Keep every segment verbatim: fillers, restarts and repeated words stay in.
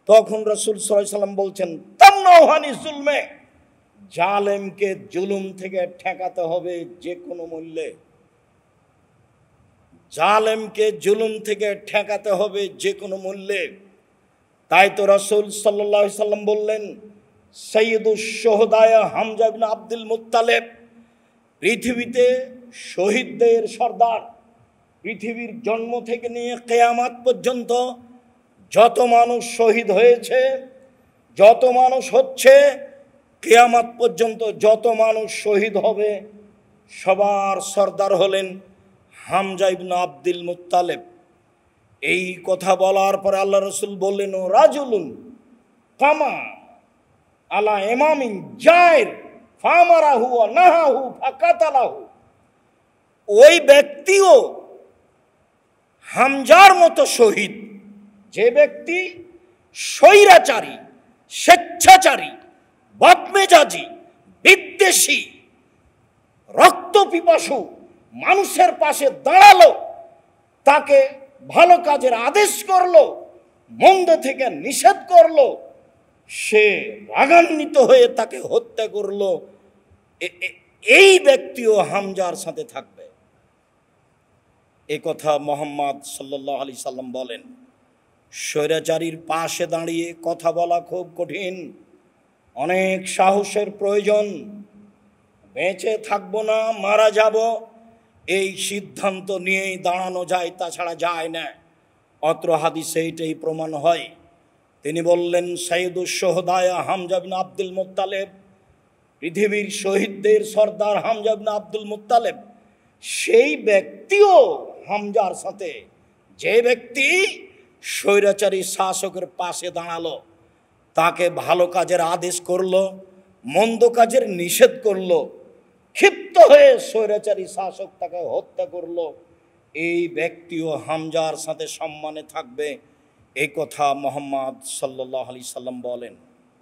তখন রাসূল সাল্লাল্লাহু আলাইহি ওয়াসাল্লাম বলছেন, তামনাউহানি জুলমে, জালেমকে জুলুম থেকে ঠেকাতে হবে যে কোনো মূল্যে। জালেমকে জুলুম থেকে ঠেকাতে হবে যে কোনো মূল্যে। তাই তো রাসূল সাল্লাল্লাহু আলাইহি ওয়াসাল্লাম বললেন, সাইয়্যিদুশ শুহাদায়ে হামজা ইবনে আব্দুল মুত্তালিব, পৃথিবীতে শহীদদের সর্দার। পৃথিবীর জন্ম থেকে নিয়ে কিয়ামত পর্যন্ত যত মানুষ শহীদ হয়েছে, যত মানুষ হচ্ছে, কিয়ামত পর্যন্ত যত মানুষ শহীদ হবে, সবার সর্দার হলেন হামজা ইবনে আব্দুল মুত্তালিব। এই কথা বলার পরে আল্লাহ রাসূল বললেন, ও রাজুলুন কামা আলা ইমামিন জায়ের ফামারাহু ওয়া নাহাহু ফাকাতালাহু, ওই ব্যক্তিও হামজার মতো শহীদ, যে ব্যক্তি স্বৈরাচারী, স্বেচ্ছাচারী, বদমেজাজি, বিদ্বেষী, রক্তপিপাসু মানুষের পাশে দাঁড়ালো, তাকে ভালো কাজের আদেশ করলো, মন্দ থেকে নিষেধ করলো, সে রাগান্বিত হয়ে তাকে হত্যা করলো, এই ব্যক্তিও হামজার সাথে থাকবে। এ কথা মুহাম্মদ সাল্লাল্লাহু আলাইহি সাল্লাম বলেন। স্বৈরাচারীর পাশে দাঁড়িয়ে কথা বলা খুব কঠিন, অনেক সাহসের প্রয়োজন। বেঁচে থাকবো না মারা যাব, এই সিদ্ধান্ত নিয়েই দাঁড়ানো যায়, তাছাড়া যায় না। অত্র হাদিসে এইটাই প্রমাণ হয়। তিনি বললেন, সাইয়্যিদুশ শুহাদায়ে হামজা ইবনে আব্দুল মুত্তালিব, পৃথিবীর শহীদদের সর্দার হামজা ইবনে আব্দুল মুত্তালিব, সেই ব্যক্তিও হামজার সাথে, যে ব্যক্তি স্বৈরাচারী শাসকের পাশে দাঁড়ালো, তাকে ভালো কাজের আদেশ করলো, মন্দ কাজের নিষেধ করলো, ক্ষিপ্ত হয়ে স্বৈরাচারী শাসক তাকে হত্যা করলো, এই ব্যক্তিও হামজার সাথে সম্মানে থাকবে। এই কথা মুহাম্মদ সাল্লাল্লাহু আলাইহি সাল্লাম বলেন।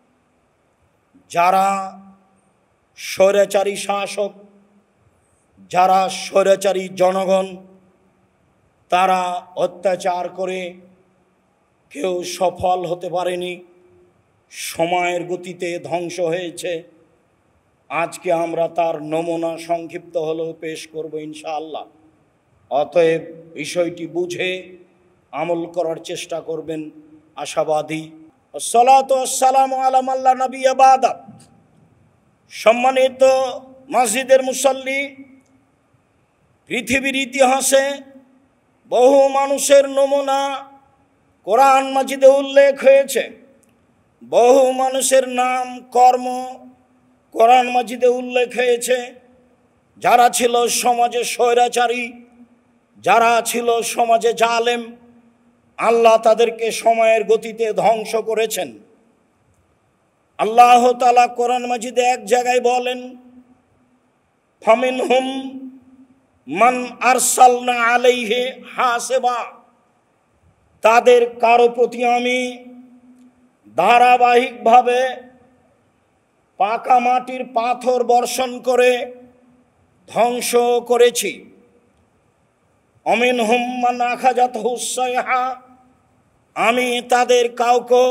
যারা স্বৈরাচারী শাসক, যারা স্বৈরাচারী জনগণ, তারা অত্যাচার করে কেউ সফল হতে পারেনি, সময়ের গতিতে ধ্বংস হয়েছে। আজকে আমরা তার নমুনা সংক্ষিপ্ত হলেও পেশ করব ইনশাআল্লাহ। অতএব বিষয়টি বুঝে আমল করার চেষ্টা করবেন, আশাবাদী। আসসালাতু ওয়াসসালামু আলা মান লা নাবিয়্যা বা'দা। সম্মানিত মসজিদের মুসল্লি, পৃথিবীর ইতিহাসে বহু মানুষের নমুনা কোরআন মাজিদে উল্লেখ হয়েছে, বহু মানুষের নাম কর্ম কোরআন মাজিদে উল্লেখ হয়েছে, যারা ছিল সমাজে স্বৈরাচারী, যারা ছিল সমাজে জালেম, আল্লাহ তাদেরকে সময়ের গতিতে ধ্বংস করেছেন। আল্লাহ তাআলা কোরআন মাজিদে এক জায়গায় বলেন, ফামিনহুম মান আরসালনা আলাইহি হাসিবা, তাদের কারো প্রতি আমি ধারাবাহিকভাবে পাকা মাটির পাথর বর্ষণ করে ধ্বংস করেছি। অমিনহুম মান আখাযাতহু সাইহা, আমি তাদের কাউকে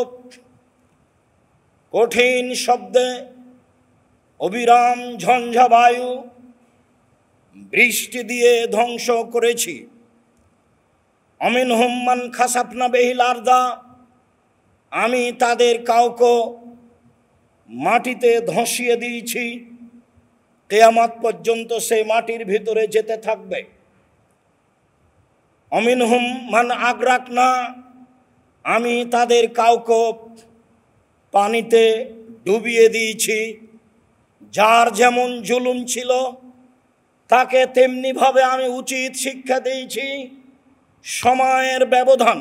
কঠিন শব্দে অবিরাম ঝঞ্ঝাবায়ু বৃষ্টি দিয়ে ধ্বংস করেছি। অমিনহুম মান খাসাফনা বিহিল আরদা, আমি তাদের কাউকে মাটিতে ধসিয়ে দিয়েছি, কিয়ামত পর্যন্ত সেই মাটির ভিতরে যেতে থাকবে। অমিনহুম মান আগরাকনা, আমি তাদের কাউকে পানিতে ডুবিয়ে দিয়েছি। যার যেমন জুলুম ছিল তাকে তেমনিভাবে আমি উচিত শিক্ষা দিয়েছি। সময়ের ব্যবধান,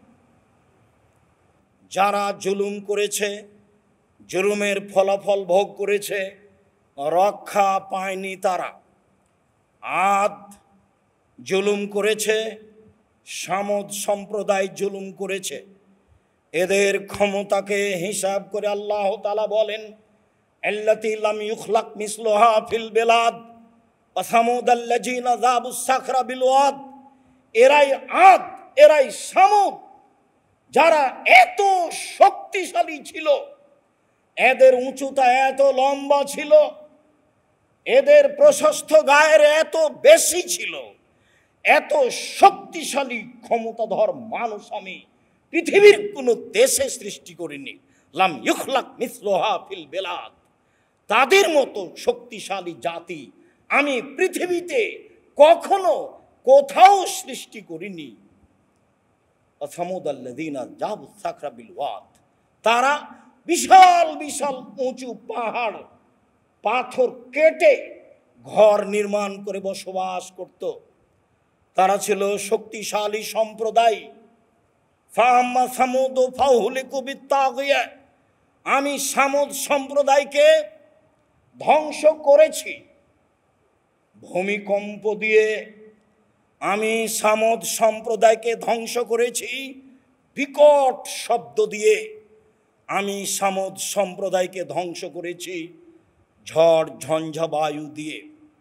যারা জুলুম করেছে, জুলুমের ফলাফল ভোগ করেছে, রক্ষা পায়নি তারা। আদ জুলুম করেছে, সামুদ সম্প্রদায় জুলুম করেছে। এদের ক্ষমতাকে হিসাব করে আল্লাহ তাআলা বলেন, আল্লাতী লাম ইউখলাক মিসলুহা ফিল বিলাদ ওয়া সামুদাল্লাযীনা যাবুস সাখরা বিল ওয়াদ, এরাই আদ, এরাই সামুদ, যারা এত শক্তি শক্তিশালী ছিল, এদের উঁচুতা এত লম্বা ছিল, এদের প্রশস্ত গায়ের এত বেশি ছিল, এত শক্তিশালী ক্ষমতাধর মানুষ আমি পৃথিবীর কোনো দেশে সৃষ্টি করিনি। লাম ইখলাক মিসলুহা ফিল বিলাদ, তাদের মতো শক্তিশালী জাতি আমি পৃথিবীতে কখনো কোথাও সৃষ্টি করিনি। সামুদাল্লাযীনা জাবু সাখরা বিল ওয়াদ, তারা বিশাল বিশাল উঁচু পাহাড় পাথর কেটে ঘর নির্মাণ করে বসবাস করত। তারা ছিল শক্তিশালী সম্প্রদায়। ফাআম্মা সামুদ ফাউহলিকু বিত্তাগিয়া, আমি সামুদ সম্প্রদায়কে ধ্বংস করেছি ভূমিকম্প দিয়ে। আমি সামুদ সম্প্রদায়কে ধ্বংস করেছি বিকট শব্দ দিয়ে। আমি সামুদ সম্প্রদায়কে ধ্বংস করেছি ঝড় ঝঞ্ঝা বায়ু দিয়ে।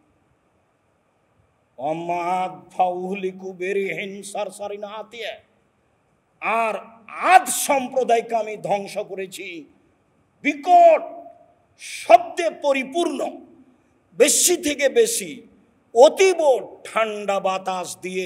অমাদ ফাউহলিকু বিরিহিন সারসারিন আতিয়া, আর আদ সম্প্রদায়কে আমি ধ্বংস করেছি বিকট শব্দে পরিপূর্ণ, বেশি থেকে বেশি অতীব ঠান্ডা বাতাস দিয়ে।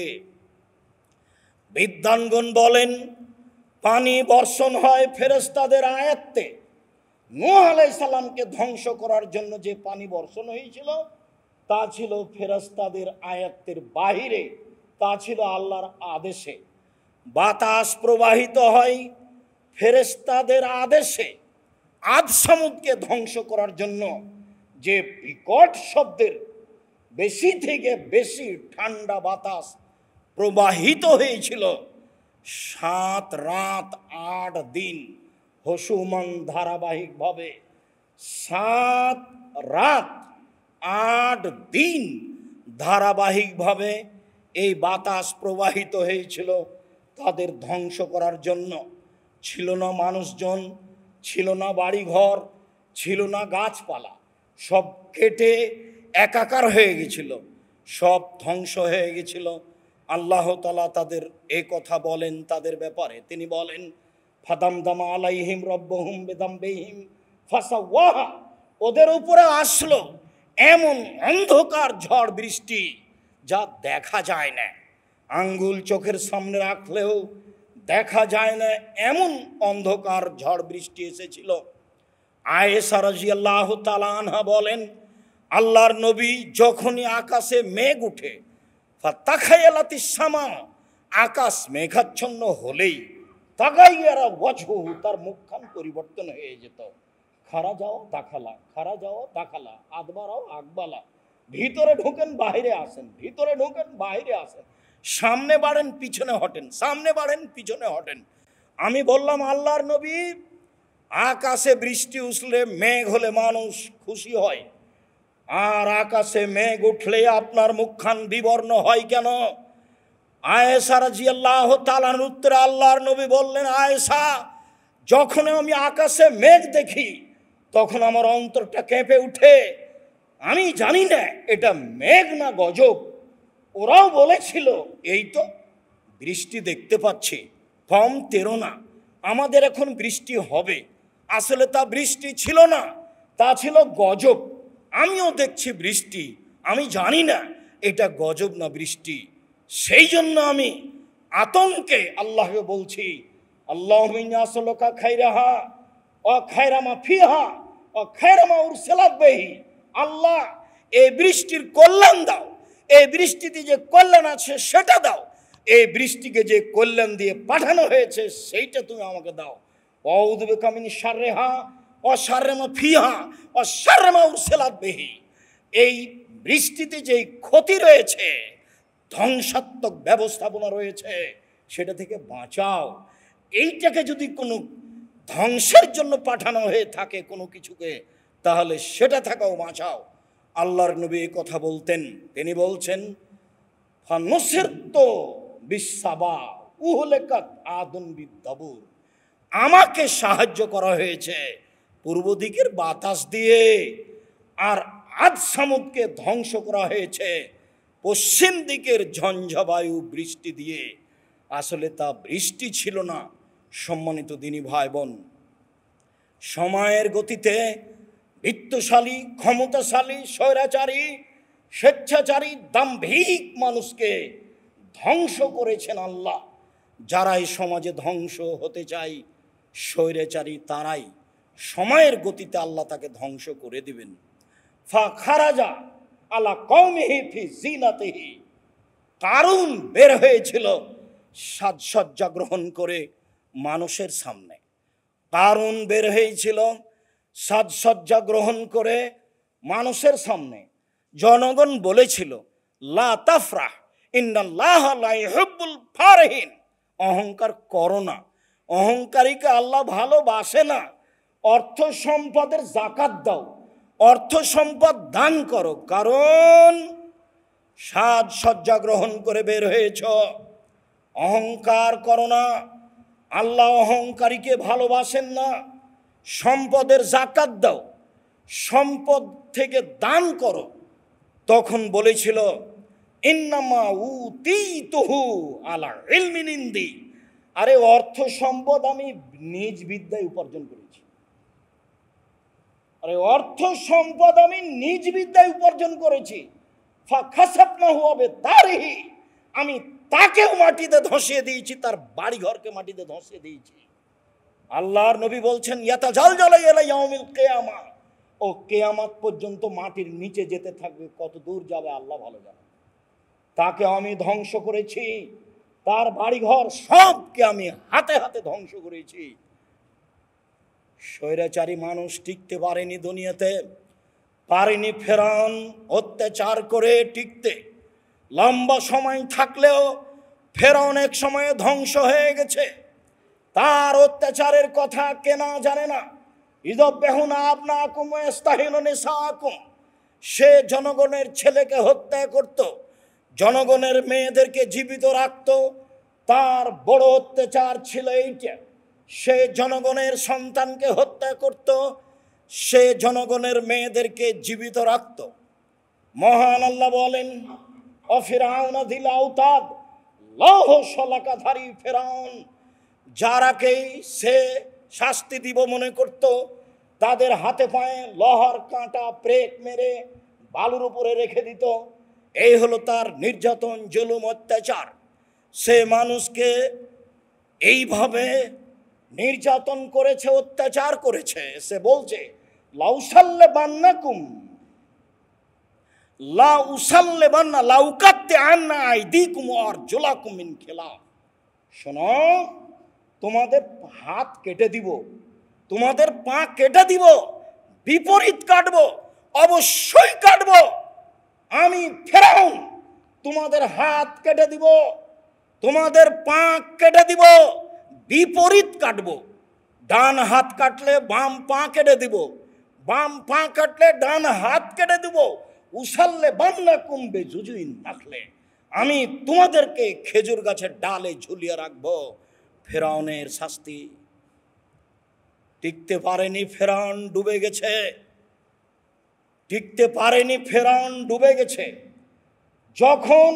বিদ্বানগণ বলেন, পানি বর্ষণ হয় ফেরেশতাদের আয়াত্তে। নূহ আলাইহিস সালামকে ধ্বংস করার জন্য যে পানি বর্ষণ হয়েছিল তা ছিল ফেরেশতাদের আয়াত্তের বাহিরে, তা ছিল আল্লাহর আদেশে। বাতাস প্রবাহিত হয় ফেরেশতাদের আদেশে। আদ সামুদকে ধ্বংস করার জন্য যে বিকট শব্দের বেশি থেকে বেশি ঠান্ডা বাতাস প্রবাহিত হয়েছিল, সাত রাত আট দিন হসুমান ধারাবাহিকভাবে সাত রাত আট দিন ধারাবাহিকভাবে এই বাতাস প্রবাহিত হয়েছিল তাদের ধ্বংস করার জন্য। ছিল না মানুষজন, ছিল না বাড়িঘর, ছিল না গাছপালা, সব কেটে একাকার হয়ে গেছিল, সব ধ্বংস হয়ে গেছিল। আল্লাহ তাআলা তাদের এই কথা বলেন তাদের ব্যাপারে, তিনি বলেন, ফাদামদামা আলাইহিম রব্বুহুম বিদামবিহিম ফাসাওয়াহা, ওদের উপরে আসলো এমন অন্ধকার ঝড় বৃষ্টি যা দেখা যায় না, আঙ্গুল চোখের সামনে রাখলেও দেখা যায় না, এমন অন্ধকার ঝড় বৃষ্টি এসেছিল। আয়েশা রাদিয়াল্লাহু তাআলা আনহা বলেন, আল্লাহর নবী যখনই আকাশে মেঘ উঠে, ফাতাখায়ালাতিস সামা, আকাশ মেঘাচ্ছন্ন হলেই তাগাইয়ারা ওয়াজহুহু, তার মুখখান পরিবর্তন হয়ে যেত। খারা যাও দাখালা, খারা যাও দাখালা, আদবারাও আকবালা, ভিতরে ঢোকেন বাইরে আসেন, ভিতরে ঢোকেন বাইরে আসেন, সামনে বাড়েন পিছনে হটেন, সামনে বাড়েন পিছনে হটেন। আমি বললাম, আল্লাহর নবী, আকাশে বৃষ্টি উঠলে মেঘ হলে মানুষ খুশি হয়, আর আকাশে মেঘ উঠলে আপনার মুখখান বিবর্ণ হয় কেন? আয়েশা রাদিয়াল্লাহু তাআলার উত্তরে আল্লাহর নবী বললেন, আয়েশা, যখন আমি আকাশে মেঘ দেখি তখন আমার অন্তরটা কেঁপে উঠে। আমি জানি না এটা মেঘ না গজব। ওরাও বলেছিল, এই তো বৃষ্টি দেখতে পাচ্ছি, কম তেরো না, আমাদের এখন বৃষ্টি হবে। আসলে তা বৃষ্টি ছিল না, তা ছিল গজব। আমিও দেখছি বৃষ্টি, আমি জানি না এটা গজব না বৃষ্টি। সেই জন্য আমি আতঙ্কে আল্লাহকে বলছি, আল্লাহুম্মা ইন্নী আসআলুকা খায়রাহা ওয়া খায়রা মা ফিহা ওয়া খায়রা মা উরসিলাত বিহি। আল্লাহ, এই বৃষ্টির কল্যাণ দাও, এই বৃষ্টিতে যে কল্যাণ আছে সেটা দাও, এই বৃষ্টিকে যে কল্যাণ দিয়ে পাঠানো হয়েছে সেইটা তুমি আমাকে দাও। আউযু বিকা মিন শাররিহা ওয়া শাররি মা ফিহা ওয়া শাররি মা উরসিলাত বিহি। এই বৃষ্টিতে যে ক্ষতি রয়েছে, ধ্বংসাত্মক ব্যবস্থাপনা রয়েছে, সেটা থেকে বাঁচাও। এইটাকে যদি কোনো ধ্বংসের জন্য পাঠানো হয়ে থাকে কোনো কিছুকে, তাহলে সেটা থাকাও বাঁচাও। আল্লাহর নবী এই কথা বলতেন। তিনি বলছেন, ফানুসিরতু বিসাবা উহলিকাত আদুন বিদাবুর, আমাকে সাহায্য করা হয়েছে পূর্ব দিকের বাতাস দিয়ে, আর আদ সামুদকে ধ্বংস করা হয়েছে পশ্চিম দিকের ঝঞ্ঝাবায়ু বৃষ্টি দিয়ে। আসলে তা বৃষ্টি ছিল না। সম্মানিত দিনী ভাই বোন, সময়ের গতিতে বিত্তশালী, ক্ষমতাশালী, স্বৈরাচারী, স্বেচ্ছাচারী, দাম্ভিক মানুষকে ধ্বংস করেছেন আল্লাহ। যারা এই সমাজে ধ্বংস হতে চায়, স্বৈরাচারী তারাই, সময়ের গতিতে আল্লাহ তাকে ধ্বংস করে দিবেন। ফা খারাজা আলা কওমিহি ফি জিনাতিহি, কারুন বের হয়েছিল সাজসজ্জা গ্রহণ করে মানুষের সামনে। কারুন বের হয়েছিল সাজসজ্জা গ্রহণ করে মানুষের সামনে। জনগণ বলেছিল লা তাফরাহ ইন্নাল্লাহা লা ইউহিব্বুল ফারিহিন, অহংকার করো না, অহংকারীকে আল্লাহ ভালোবাসে না। অর্থ সম্পদের যাকাত দাও, অর্থ সম্পদ দান করো, কারণ সাজসজ্জা গ্রহণ করে বের হয়েছ। অহংকার করো না, আল্লাহ অহংকারীকে ভালোবাসেন না। সম্পদের যাকাত দাও, সম্পদ থেকে দান করো। তখন বলেছিল ইন্নামা উতীতুহু আলা ইলমিন ইনদি, আরে অর্থ সম্পদ আমি নিজ বিদ্যায় উপার্জন করেছি। আরে অর্থ সম্পদ আমি নিজ বিদ্যায় উপার্জন করেছি। ফাখাসাফনাহু বিদারিহি, আমি তাকেও মাটিতে ধসিয়ে দিয়েছি, তার বাড়ি ঘরকে মাটিতে ধসিয়ে দিয়েছি। আল্লাহর নবী বলছেন ইয়াতাজালজালু ইলা ইয়াউমিল কিয়ামা, ও কিয়ামত পর্যন্ত মাটির নিচে যেতে থাকবে। কত দূর যাবে আল্লাহ ভালো জানে। তাকে আমি ধ্বংস করেছি, তার বাড়িঘর সবকে আমি হাতে হাতে ধ্বংস করেছি। স্বৈরাচারী মানুষ টিকতে পারেনি দুনিয়াতে, পারেনি ফেরাউন অত্যাচার করে টিকতে। লম্বা সময় থাকলেও ফেরাউন এক সময়ে ধ্বংস হয়ে গেছে। তার অত্যাচারের কথা কে না জানে না। ইযবেহুনা আবনাকুম ওয়া ইস্তাহিলুনা নিসাআকুম, সে জনগণের ছেলেকে হত্যা করত, জনগণের মেয়েদেরকে জীবিত রাখত। তার বড় অত্যাচার ছিল এইটা, সে জনগণের সন্তানকে হত্যা করত, সে জনগণের মেয়েদেরকে জীবিত রাখত। মহান আল্লাহ বলেন ও ফিরআউন যিল আওতাদ, লৌহ শলাকাধারী ফেরাউন, যারাকেই সে শাস্তি দিব মনে করত, তাদের হাতে পায়ে লোহার কাঁটা প্রেক মেরে বালুর উপরে রেখে দিত। এই হলো তার নির্যাতন, জুলুম, অত্যাচার। সে মানুষকে এইভাবে নির্যাতন করেছে, অত্যাচার করেছে। সে বলছে লাউসাল্লে বান্নাকুম লা উসাল্লে বান্না লাউকাত্তে আন্না আইদিকুম ওয়া আরজুলাকুম মিন খিলাফ, শোনো তোমাদের হাত কেটে দিব, তোমাদের পা কেটে দিব, বিপরীত কাটবো, অবশ্যই কাটবো। আমি ফেরাউন তোমাদের হাত কেটে দিব, তোমাদের পা কেটে দিব, বিপরীত কাটবো। ডান হাত কাটলে বাম পা কেটে দিব, বাম পা কাটলে ডান হাত কেটে দিব। উসাল্লে বান্না কুম্বে জুজুইন রাখলে, আমি তোমাদেরকে খেজুর গাছের ডালে ঝুলিয়ে রাখবো। ফেরাউনের শাস্তি টিকতে পারেনি, ফেরাউন ডুবে গেছে। টিকতে পারেনি, ফেরাউন ডুবে গেছে। যখন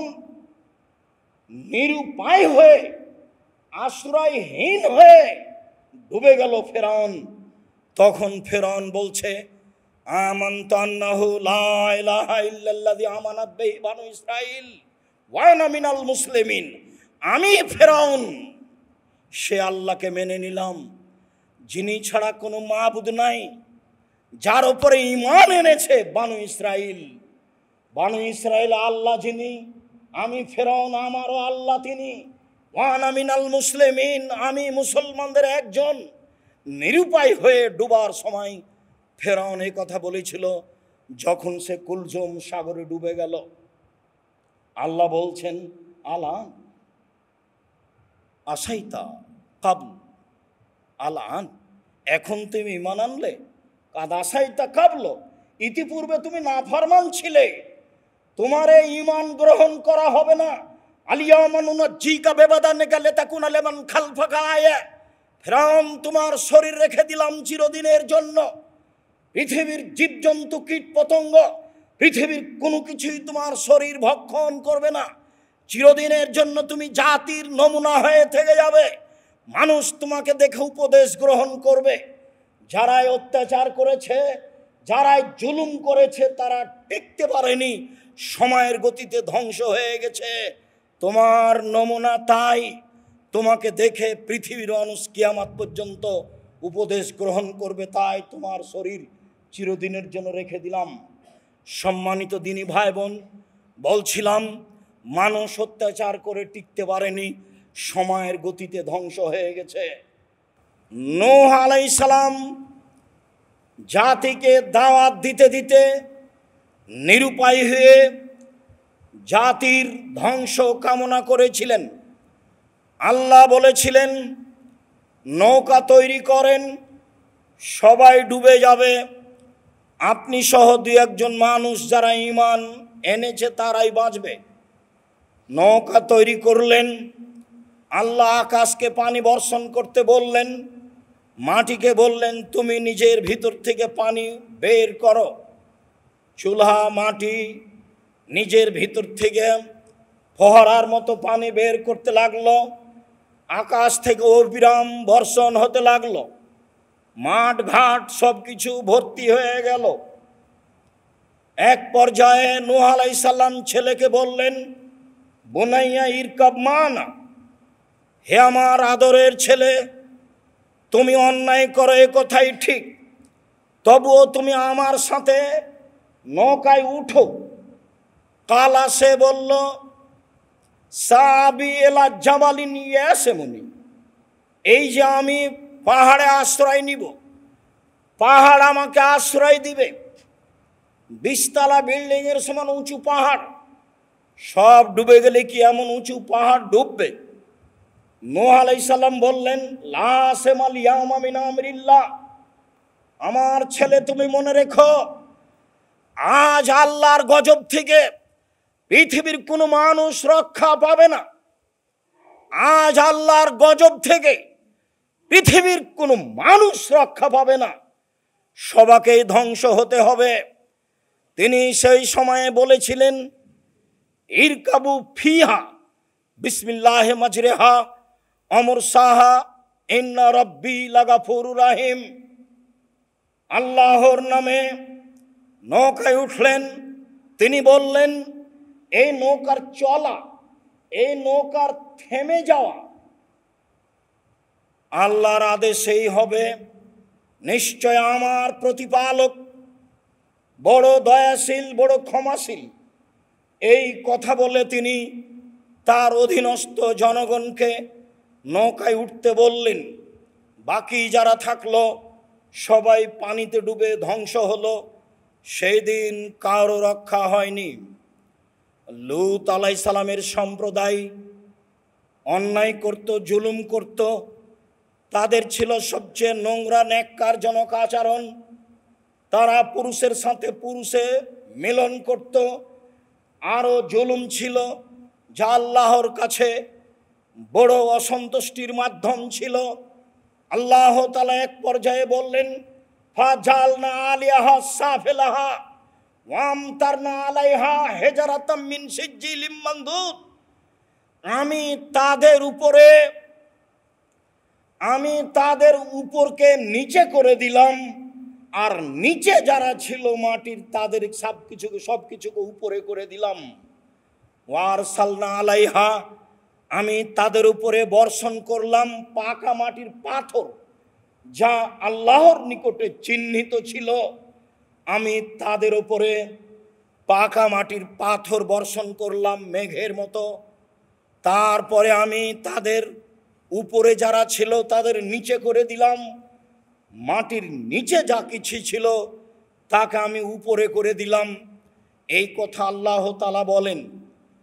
নিরুপায় হয়ে, আশ্রয়হীন হয়ে ডুবে গেল ফেরাউন, তখন ফেরাউন বলছে আমানতু আন্নাহু লা ইলাহা ইল্লাল্লাযী আমানাত বিহি বানু ইসরাঈল ওয়া আনা মিনাল মুসলিমিন, আমি ফেরাউন সে আল্লাহকে মেনে নিলাম, যিনি ছাড়া কোনো মাবুদ নাই, যার উপরে ঈমান এনেছে বানু ইসরাঈল। বানু ইসরাঈল আল্লাহ যিনি, আমি ফেরাউন আমারও আল্লাহ তিনি। ওয়া আনা মিনাল মুসলিমিন, আমি মুসলমানদের একজন। নিরুপায় হয়ে ডুবার সময় ফেরাউন এই কথা বলেছিল যখন সে কুলজুম সাগরে ডুবে গেল। আল্লাহ বলছেন আলা আসাইতা কাবল আলান, এখন তুমি ঈমান আনলে। কাদ আসাইতা কাবল, ইতিপূর্বে তুমি নাফরমান ছিলে, তোমার এই ঈমান গ্রহণ করা হবে না। আলিয়াওমা নুনাজ্জিকা বিবাদানিকা লিতাকুনা লিমান খালফাকা আয়া, ফেরাউন তোমার শরীর রেখে দিলাম চিরদিনের জন্য। পৃথিবীর জীবজন্তু, কীট পতঙ্গ, পৃথিবীর কোনো কিছুই তোমার শরীর ভক্ষণ করবে না। চিরদিনের জন্য তুমি জাতির নমুনা হয়ে থেকে যাবে। মানুষ তোমাকে দেখে উপদেশ গ্রহণ করবে। যারাই অত্যাচার করেছে, যারাই জুলুম করেছে, তারা টিকতে পারেনি, সময়ের গতিতে ধ্বংস হয়ে গেছে। তোমার নমুনা তাই। তোমাকে দেখে পৃথিবীর মানুষ কিয়ামত পর্যন্ত উপদেশ গ্রহণ করবে, তাই তোমার শরীর চিরদিনের জন্য রেখে দিলাম। সম্মানিত দিনী ভাই বোন, বলছিলাম মানুষ অত্যাচার করে টিকতে পারেনি, সময়ের গতিতে ধ্বংস হয়ে গেছে। নূহ আলাইহিস সালাম জাতিকে দাওয়াত দিতে দিতে নিরুপায় হয়ে জাতির ধ্বংস কামনা করেছিলেন। আল্লাহ বলেছিলেন নৌকা তৈরি করেন, সবাই ডুবে যাবে, আপনি সহ দুই একজন মানুষ যারা ঈমান এনেছে তারাই বাঁচবে। নৌকা তৈরি করলেন। আল্লাহ আকাশকে পানি বর্ষণ করতে বললেন, মাটিকে বললেন তুমি নিজের ভিতর থেকে পানি বের করো। চুলহা মাটি নিজের ভিতর থেকে ফোয়ারার মতো পানি বের করতে লাগলো। আকাশ থেকে অবিরাম বর্ষণ হতে লাগলো। মাঠ ঘাট সব কিছু ভর্তি হয়ে গেল। এক পর্যায়ে নূহ আলাইহিস সালাম ছেলেকে বললেন, বুনাইয়া ইরকাব মানা, হে আমার আদরের ছেলে, তুমি অন্যায় করো এ কথাই ঠিক, তবুও তুমি আমার সাথে নৌকায় উঠো। কালা সে বলল, সাবি এলা জাবালিন ইয়াসমুনি, এই যে আমি পাহাড়ে আশ্রয় নিব, পাহাড় আমাকে আশ্রয় দিবে। বিশতলা বিল্ডিং এর সমান উঁচু পাহাড়, সব ডুবে গেলে কি এমন উঁচু পাহাড় ডুববে? নূহ আলাইহিস সালাম বললেন, লা সেমাল ইয়াউমা মিন আমরিল্লাহ, আমার ছেলে তুমি মনে রেখো, আজ আল্লাহর গজব থেকে পৃথিবীর কোনো মানুষ রক্ষা পাবে না। আজ আল্লাহর গজব থেকে পৃথিবীর কোনো মানুষ রক্ষা পাবে না, সবাকেই ধ্বংস হতে হবে। তিনি সেই সময়ে বলেছিলেন, ইরকাবু ফিহা বিসমিল্লাহি মাজরিহা আমরসাহা ইন্না রাব্বি লাগাফুরুর রাহিম। আল্লাহর নামে নৌকায় উঠলেন। তিনি বললেন, এই নৌকার চলা, এই নৌকার থেমে যাওয়া আল্লাহর আদেশেই হবে। নিশ্চয় আমার প্রতিপালক বড় দয়াশীল, বড় ক্ষমাশীল। এই কথা বলে তিনি তার অধীনস্থ জনগণকে নৌকায় উঠতে বললেন। বাকি যারা থাকলো সবাই পানিতে ডুবে ধ্বংস হলো। সেই দিন কারো রক্ষা হয়নি। লূত আলাইহিস সালামের সম্প্রদায় অন্যায় করত, জুলুম করত। তাদের ছিল সবচেয়ে নোংরা ন্যাক্কারজনক আচরণ। তারা পুরুষের সাথে পুরুষে মিলন করত। আরও জুলুম ছিল, যা আল্লাহর কাছে বড় অসন্তুষ্টির মাধ্যম ছিল। আল্লাহ তাআলা এক পর্যায়ে বললেন, ফাজালনা আলিয়াহা সাফিলাহা ওয়ামতারনা আলাইহা হিজারাতাম মিন সিজ্জিলিম মানদুদ। আমি তাদের উপরে আমি তাদের উপরকে নিচে করে দিলাম, আর নিচে যারা ছিল মাটির তাদের সব কিছুকে সব কিছুকে উপরে করে দিলাম। ওয়ারসালনা আলাইহা, আমি তাদের উপরে বর্ষণ করলাম পাকা মাটির পাথর, যা আল্লাহর নিকটে চিহ্নিত ছিল। আমি তাদের উপরে পাকা মাটির পাথর বর্ষণ করলাম মেঘের মতো। তারপরে আমি তাদের উপরে যারা ছিল তাদের নিচে করে দিলাম। মাটির নিচে যা কিছু ছিল তাকে আমি উপরে করে দিলাম। এই কথা আল্লাহ তাআলা বলেন।